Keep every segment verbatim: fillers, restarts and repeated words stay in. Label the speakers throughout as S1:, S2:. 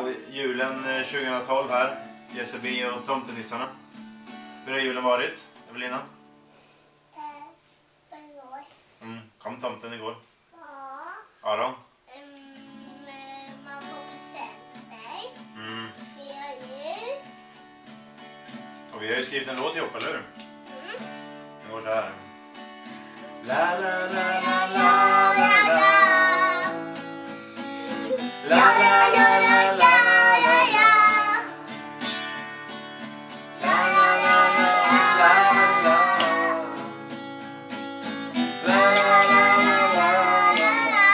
S1: Ja, julen tjugohundratolv här. J C B och Tomtenissarna. Hur har julen varit, Evelina? Mm, kom tomten igår?
S2: Ja.
S1: Aron?
S2: Mm, man får presenter.
S1: Mm.
S2: Firar jul.
S1: Och vi har ju skrivit en låt ihop, eller hur?
S2: Mm.
S1: Den går så här. La la la la la la la. La la la la la la la. La la la la la la la. La la la la la la.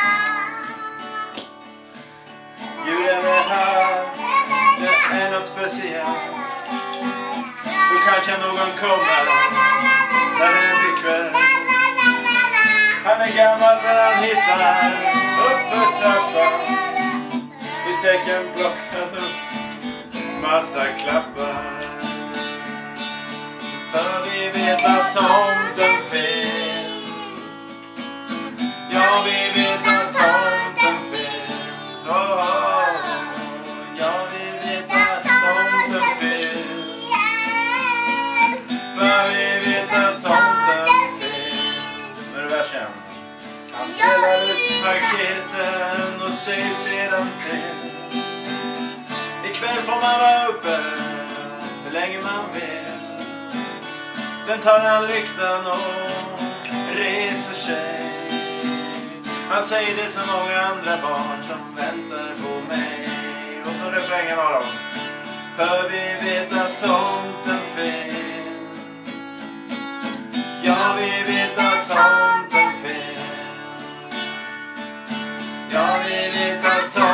S1: Julen är här, det är något speciellt. Då kanske någon kommer när det blir kväll. Han är gammal men han hittar uppför trappan. I säcken plockar upp massa klappar. För vi vet att tomten finns. Ja, vi vet att tomten finns. Oh, ja, vi vet att tomten finns. För vi vet att tomten finns. Nu är det versen. Han delar ut paketen och säger sedan till. Ikväll får man vara uppe hur länge man vill. Sen tar han lyktan och reser sig. Han säger det som många andra barn som väntar på mig. Och så refrängen av dem. För vi vet att tomten finns. Ja, vi vet att tomten finns. Ja, vi vet att tomten